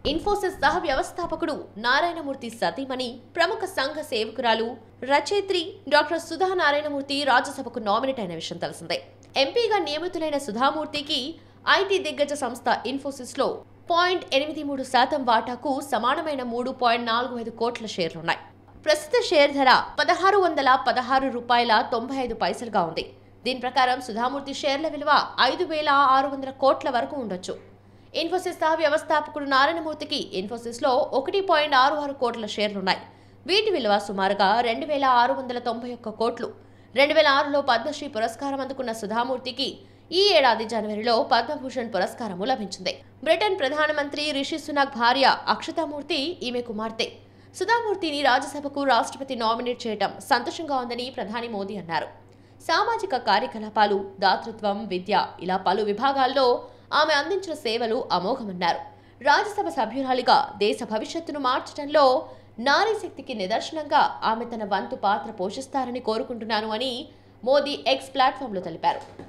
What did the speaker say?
ఇన్ఫోసిస్ సహ వ్యవస్థాపకుడు నారాయణమూర్తి సతీమణి, ప్రముఖ సంఘ సేవకురాలు, రచయిత్రి డాక్టర్ సుధా నారాయణమూర్తి రాజ్యసభకు నామినేట్ అయిన విషయం తెలిసిందే. ఎంపీగా నియమితులైన సుధామూర్తికి ఐటీ దిగ్గజ సంస్థ ఇన్ఫోసిస్లో 0.83% వాటాకు సమానమైన 3.45 కోట్ల షేర్లున్నాయి. ప్రస్తుత షేర్ ధర ₹1616.95గా ఉంది. దీని ప్రకారం సుధామూర్తి షేర్ల విలువ 5,600 కోట్ల వరకు ఉండొచ్చు. ఇన్ఫోసిస్ సహ వ్యవస్థాపకుడు నారాయణమూర్తికి ఇన్ఫోసిస్లో 1.66 కోట్ల షేర్లున్నాయి. వీటి విలువ సుమారుగా 2,691 కోట్లు. 2006లో పద్మశ్రీ పురస్కారం అందుకున్న సుధామూర్తికి ఈ ఏడాది జనవరిలో పద్మభూషణ్ పురస్కారము లభించింది. బ్రిటన్ ప్రధానమంత్రి రిషి సునాక్ భార్య అక్షతామూర్తి ఈమె కుమార్తె. సుధామూర్తిని రాజ్యసభకు రాష్ట్రపతి నామినేట్ చేయడం సంతోషంగా ఉందని ప్రధాని మోదీ అన్నారు. సామాజిక కార్యకలాపాలు, దాతృత్వం, విద్య ఇలా పలు విభాగాల్లో ఆమె అందించిన సేవలు అమోఘమన్నారు. రాజ్యసభ సభ్యురాలిగా దేశ భవిష్యత్తును మార్చడంలో నారీ శక్తికి నిదర్శనంగా ఆమె తన వంతు పాత్ర పోషిస్తారని కోరుకుంటున్నాను అని మోదీ ఎక్స్ ప్లాట్ఫామ్లో తెలిపారు.